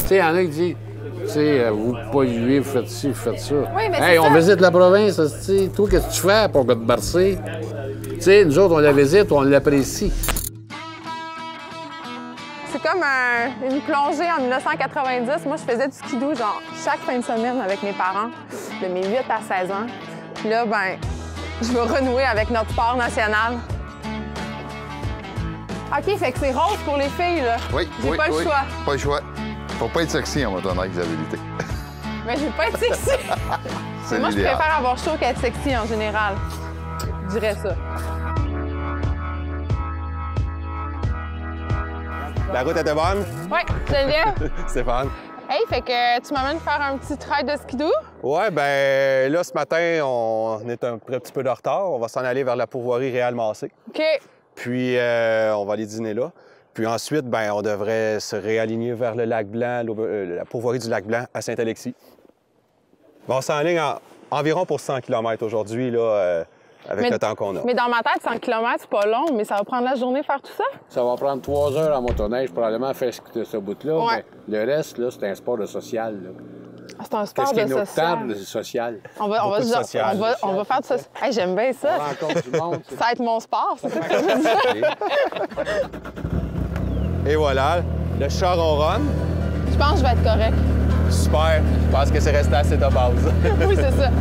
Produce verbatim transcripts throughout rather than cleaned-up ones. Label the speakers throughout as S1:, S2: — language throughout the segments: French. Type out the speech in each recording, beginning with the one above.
S1: sais, il y en a qui disent, tu sais, vous polluez, vous faites ci, vous faites ça.
S2: Oui, mais
S1: hey, on
S2: ça.
S1: visite la province, tu sais, toi, qu'est-ce que tu fais pour te bercer? Tu sais, nous autres, on la visite, on l'apprécie.
S2: C'est comme un, une plongée en mille neuf cent quatre-vingt-dix. Moi, je faisais du skidoo, genre, chaque fin de semaine avec mes parents, de mes huit à seize ans. Puis là, ben, je veux renouer avec notre sport national. OK, fait que c'est rose pour les filles, là.
S3: Oui,
S2: J'ai
S3: oui,
S2: pas le
S3: oui.
S2: choix.
S3: Pas le choix. Faut pas être sexy en motoneige, la vérité.
S2: Mais je veux pas être sexy. Mais moi, je
S3: l'idéal.
S2: préfère avoir chaud qu'être sexy en général. Je dirais ça.
S4: La route était bonne?
S2: Oui, Geneviève.
S4: Stéphane?
S2: Hey, fait que tu m'amènes faire un petit trail de skidoo?
S4: Ouais, ben là, ce matin, on est un petit peu de retard. On va s'en aller vers la pourvoirie Réal-Massé.
S2: OK.
S4: Puis, euh, on va aller dîner là. Puis ensuite, ben, on devrait se réaligner vers le lac Blanc, euh, la pourvoirie du lac Blanc à Saint-Alexis. Bon, on s'enligne en, environ pour cent kilomètres aujourd'hui, là, euh, avec
S2: mais,
S4: le temps qu'on a.
S2: Mais dans ma tête, cent kilomètres, c'est pas long, mais ça va prendre la journée faire tout ça?
S1: Ça va prendre trois heures en motoneige, probablement, faire ce, ce bout-là.
S2: Ouais.
S1: Mais le reste, là, c'est un sport de social. Là.
S2: Ah, c'est un sport
S1: Qu'est-ce qui
S2: de
S1: est notre
S2: social.
S1: table social?
S2: On va, on va,
S4: Beaucoup de
S2: se-
S4: social.
S2: on va, on va faire du social. Hey, j'aime bien ça.
S1: On rencontre du monde.
S2: Ça va être mon sport, c'est ça que je veux dire.
S4: Et voilà, le char ronronne.
S2: Je pense que je vais être correct.
S4: Super. Je pense que c'est resté assez de base.
S2: Oui, c'est ça.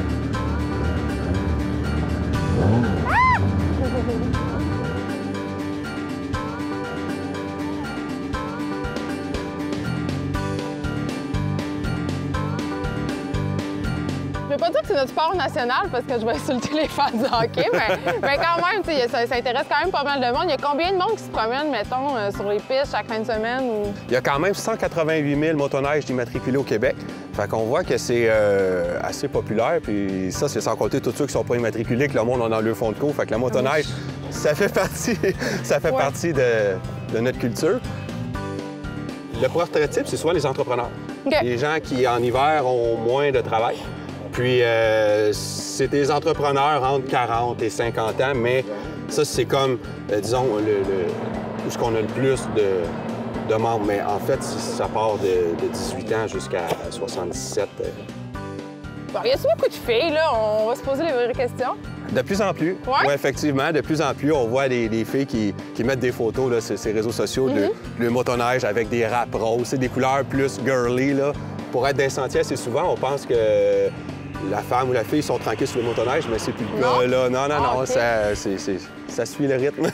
S2: Je veux pas dire que c'est notre sport national parce que je vais insulter les fans de hockey, mais, mais quand même, tu sais, ça, ça intéresse quand même pas mal de monde. Il y a combien de monde qui se promène, mettons, euh, sur les pistes chaque fin de semaine? Ou...
S4: Il y a quand même cent quatre-vingt-huit mille motoneiges immatriculés au Québec. Fait qu'on voit que c'est euh, assez populaire. Puis ça, c'est sans compter tous ceux qui sont pas immatriculés, que le monde a dans le fond de cours. Fait que la motoneige, ça fait partie, ça fait
S2: Ouais.
S4: partie de, de notre culture. Le portrait type, c'est souvent les entrepreneurs.
S2: OK.
S4: Les gens qui, en hiver, ont moins de travail. Puis, euh, c'est des entrepreneurs entre quarante et cinquante ans, mais ça, c'est comme, euh, disons, le, le, où est-ce qu'on a le plus de, de membres. Mais en fait, ça part de, de dix-huit ans jusqu'à soixante-dix-sept. euh.
S2: Bon, y a-t-il beaucoup de filles, là? On va se poser les vraies questions.
S4: De plus en plus.
S2: Ouais?
S4: Oui, effectivement, de plus en plus, on voit les, les filles qui, qui mettent des photos là, sur ces réseaux sociaux de le motoneige avec des wraps roses, c'est des couleurs plus girly. Là. Pour être des sentiers, assez souvent, on pense que la femme ou la fille sont tranquilles sur le motoneige, mais c'est plus le
S2: Non?
S4: cas. Là. Non, non,
S2: Ah,
S4: non,
S2: OK.
S4: ça, c'est- c'est- ça suit le rythme.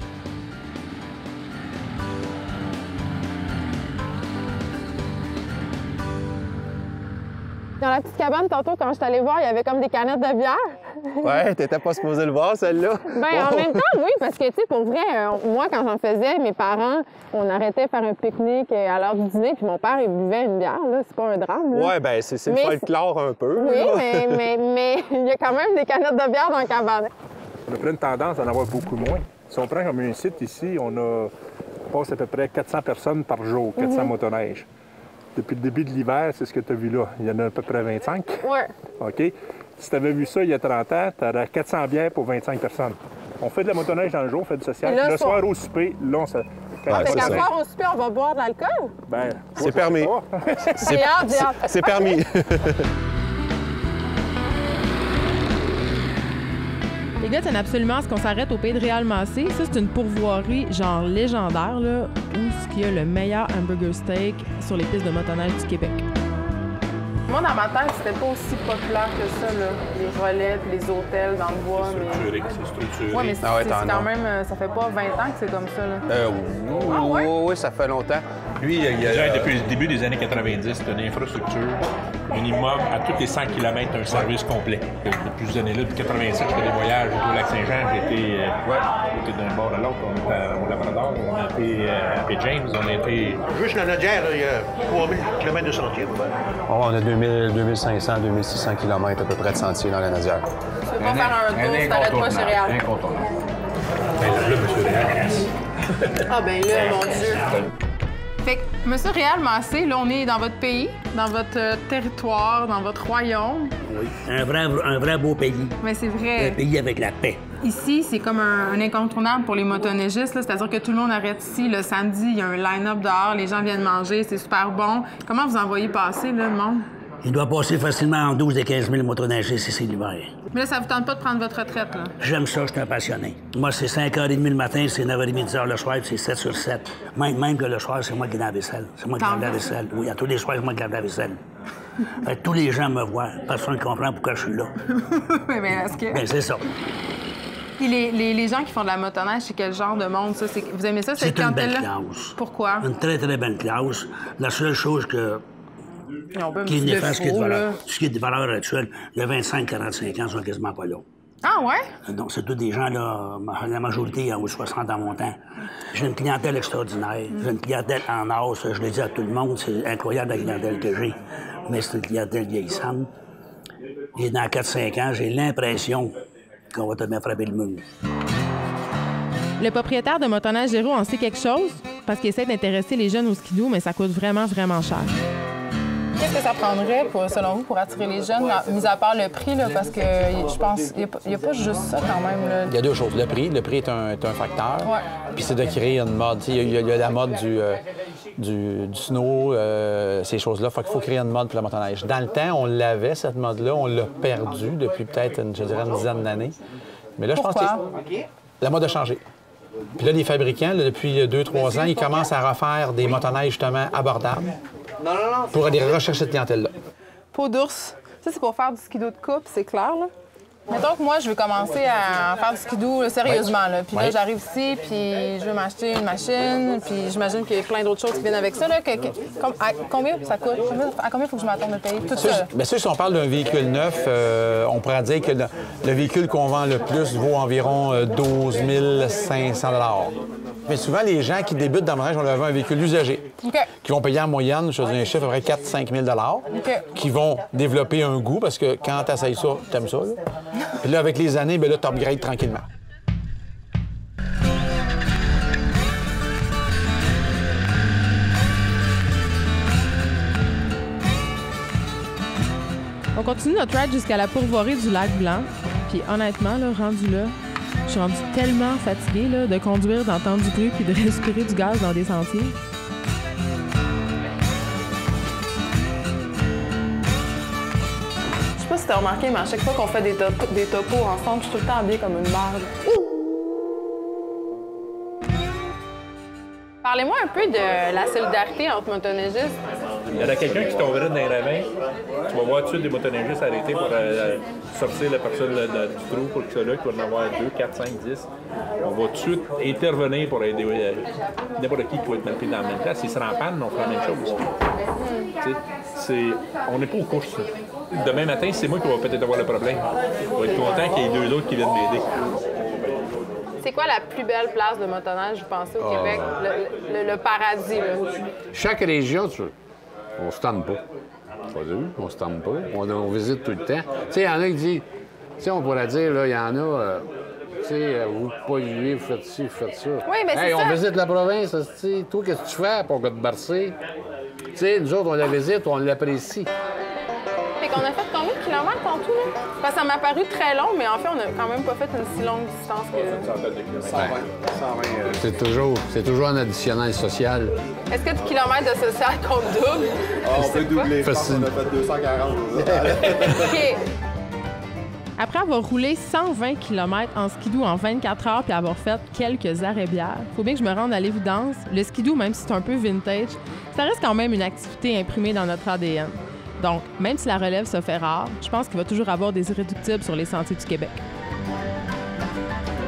S2: Dans la petite cabane, tantôt, quand je suis allée voir, il y avait comme des canettes de bière.
S4: Ouais, t'étais pas supposé le voir, celle-là.
S2: Ben, en même temps, oui, parce que, tu sais, pour vrai, euh, moi, quand j'en faisais, mes parents, on arrêtait faire un pique-nique euh, à l'heure du dîner, puis mon père, il buvait une bière, là. C'est pas un drame, là.
S4: Ouais, ben c'est c'est le
S2: Mais
S4: folklore un peu.
S2: Oui,
S4: là.
S2: mais, mais, mais il y a quand même des canettes de bière dans la cabane.
S5: On a pris une tendance à en avoir beaucoup moins. Si on prend comme un site ici, on a on passe à peu près quatre cents personnes par jour, quatre cents motoneiges. Depuis le début de l'hiver, c'est ce que tu as vu là. Il y en a à peu près vingt-cinq.
S2: Ouais.
S5: OK? Si tu avais vu ça il y a trente ans, tu aurais quatre cents bières pour vingt-cinq personnes. On fait de la motoneige dans le jour, on fait du social.
S2: Et là,
S5: Le
S2: ça-
S5: soir au souper, là, on se...
S4: Ouais,
S2: Fait
S4: c'est
S2: qu'à
S4: ça.
S2: soir, au souper, on va boire de l'alcool.
S5: Ben,
S4: C'est permis.
S2: J'ai hâte, j'ai hâte.
S4: C'est permis.
S6: Les gars tiennent absolument à ce qu'on s'arrête au pays de Réal-Massé. Ça, c'est une pourvoirie genre légendaire, là, où ce qui a le meilleur hamburger steak sur les pistes de motoneige du Québec.
S2: Moi, dans ma tête, c'était pas aussi populaire que ça, là. Les relais puis les hôtels dans le bois. Mais...
S5: structuré, c'est structuré.
S2: Ouais, mais c'est
S4: Ah ouais,
S2: c'est
S4: t'en
S2: quand
S4: as.
S2: même... euh, Ça fait pas vingt ans que c'est comme ça, là.
S4: Euh, oui,
S2: Ah ouais?
S4: oui, oui, ça fait longtemps.
S7: Lui, il y a, déjà, depuis le début des années quatre-vingt-dix, c'est une infrastructure, minimum, à tous les cent kilomètres, un service complet. Depuis ces années-là, depuis quatre-vingt-sept, je fais des voyages au Lac-Saint-Jean. J'ai été, euh, j'étais d'un bord à l'autre. On était à- au Labrador, on a été euh, à Bay James, on a été...
S8: Juste la Nodière, il y a trois mille kilomètres de sentiers. Ouais.
S4: Oh, on a deux mille, deux mille cinq cents, deux mille six cents kilomètres à peu près de sentiers dans la Nadière.
S2: Tu peux pas faire un tour si t'arrêtes pas chez Réal.
S7: Incontournable. Ben, là, M. Réal,
S2: Ah ben là, mon Dieu. Fait que, Monsieur Réal-Massé, là, on est dans votre pays, dans votre euh, territoire, dans votre royaume.
S9: Oui, un vrai, un vrai beau pays.
S2: Mais c'est
S9: Un
S2: vrai.
S9: pays avec la paix.
S2: ici, c'est comme un, un incontournable pour les motoneigistes, là. C'est-à-dire que tout le monde arrête ici. Le samedi, il y a un line-up dehors, les gens viennent manger, c'est super bon. Comment vous en voyez passer, là, le monde?
S9: Il doit passer facilement en douze et quinze mille motoneigistes ici l'hiver.
S2: Mais là, ça vous tente pas de prendre votre retraite, là?
S9: J'aime ça, je suis un passionné. Moi, c'est cinq heures trente le matin, c'est neuf heures trente, dix heures le soir, puis c'est sept sur sept. Même, même que le soir, c'est moi qui lave la vaisselle. C'est moi qui lave la vaisselle. Oui, à tous les soirs, c'est moi qui lave la vaisselle. Fait que tous les gens me voient. Personne ne comprend pourquoi je suis là.
S2: Oui, bien, est-ce que...
S9: Bien, c'est ça.
S2: Puis les, les, les gens qui font de la motoneige, c'est quel genre de monde, ça? C'est... Vous aimez ça, cette
S9: C'est une belle
S2: clientèle-là?
S9: classe.
S2: Pourquoi?
S9: Une très, très belle classe. La seule chose que...
S2: Ils ont pas un
S9: qui est
S2: petit
S9: néfaste, ce qui est de
S2: défaut,
S9: valeur,
S2: là.
S9: ce qui est de valeur actuelle, il y a vingt-cinq à quarante-cinq ans, ils sont quasiment pas là.
S2: Ah ouais?
S9: Donc, c'est tous des gens, là, la majorité en haut de soixante ans montant. J'ai une clientèle extraordinaire. J'ai une clientèle en âge, je le dis à tout le monde, c'est incroyable la clientèle que j'ai. Mais c'est une clientèle vieillissante. Et dans quatre cinq ans, j'ai l'impression qu'on va te bien frapper le mur.
S6: Le propriétaire de Motoneige Géraud en sait quelque chose parce qu'il essaie d'intéresser les jeunes au skidoo, mais ça coûte vraiment, vraiment cher.
S2: Qu'est-ce que ça prendrait, pour, selon vous, pour attirer les jeunes, mis à part le prix, là, parce que je pense qu'il n'y a, a pas juste ça quand même. Là.
S10: Il y a deux choses. Le prix, le prix est un, est un facteur.
S2: Ouais.
S10: Puis c'est de créer une mode. Il y, il y a la mode du, euh, du, du snow, euh, ces choses-là. Fait qu'il faut créer une mode pour la motoneige. Dans le temps, on l'avait, cette mode-là. On l'a perdue depuis peut-être, une, je dirais, une dizaine d'années. Mais là,
S2: Pourquoi?
S10: je pense que la mode a changé. Puis là, les fabricants, là, depuis deux trois ans, ils commencent à refaire des motoneiges justement abordables pour aller rechercher cette clientèle-là.
S2: Peau d'ours, ça, c'est pour faire du skidoo de coupe, c'est clair, là? Mettons que moi, je veux commencer à faire du skidoo là, sérieusement, là. Puis là,
S10: Ouais.
S2: j'arrive ici, puis je veux m'acheter une machine, puis j'imagine qu'il y a plein d'autres choses qui viennent avec ça, là. Que, que- com- à combien ça coûte? À combien il faut que je m'attende de payer? Tout ça, là.
S10: Bien sûr, si on parle d'un véhicule neuf, euh, on pourrait dire que le, le véhicule qu'on vend le plus vaut environ euh, douze mille cinq cents dollars. Mais souvent, les gens qui débutent dans le motoneige, on leur vend un véhicule usagé,
S2: OK.
S10: qui vont payer en moyenne, je te dis un chiffre, à peu près quatre à cinq mille dollars,
S2: OK.
S10: qui vont développer un goût, parce que quand tu essayes ça, tu aimes ça. Là. Puis là, avec les années, bien là, tu upgrades tranquillement.
S6: On continue notre ride jusqu'à la pourvoirie du lac Blanc. Puis honnêtement, là, rendu là, je suis rendue tellement fatiguée là, de conduire, d'entendre du bruit puis de respirer du gaz dans des sentiers.
S2: Je sais pas si t'as remarqué, mais à chaque fois qu'on fait des, top- des topos ensemble, je suis tout le temps habillée comme une merde. Parlez-moi un peu de la solidarité entre motoneigistes.
S7: Il y en a quelqu'un qui tomberait dans les ravins, tu vas voir tout de suite des motoneigistes arrêtés pour euh, sortir la personne là, là, du trou pour que cela, qu'il va en avoir deux, quatre, cinq, dix. On va tout de suite intervenir pour aider euh, n'importe qui qui va être mal pris dans la même place. S'il se rend en panne, on fera la même chose. Tu sais, c'est- on n'est pas aux courses. Demain matin, c'est moi qui va peut-être avoir le problème. Je vais être content qu'il y ait deux autres qui viennent m'aider.
S2: C'est quoi la plus belle place de motoneige, vous pensez, au Québec? Le, le- le paradis, là.
S1: Chaque région, tu... on se tente pas. Pas vu, on se tente pas. On, on visite tout le temps. Tu sais, il y en a qui disent, tu sais, on pourrait dire, là, il y en a, euh, tu sais, euh, vous polluez, vous faites ci, vous faites ça.
S2: Oui, mais c'est
S1: hey, on
S2: ça.
S1: visite la province, tu sais, toi, qu'est-ce que tu fais pour que te bercer? Tu sais, nous autres, on la visite, on l'apprécie.
S2: Fait qu'on a fait combien de kilomètres en tout, là? Parce que ça m'a paru très long, mais en fait, on a quand même pas fait une si longue distance que...
S1: C'est toujours, c'est toujours un additionnel social.
S2: Est-ce que du kilomètre de social compte double?
S11: Ah, on peut doubler. Je pense
S1: Facile.
S11: qu'on a fait deux cent quarante au total.
S2: OK.
S6: Après avoir roulé cent vingt kilomètres en skidoo en vingt-quatre heures puis avoir fait quelques arrêts bières, faut bien que je me rende à l'évidence. Le skidoo, même si c'est un peu vintage, ça reste quand même une activité imprimée dans notre A D N. Donc, même si la relève se fait rare, je pense qu'il va toujours avoir des irréductibles sur les sentiers du Québec.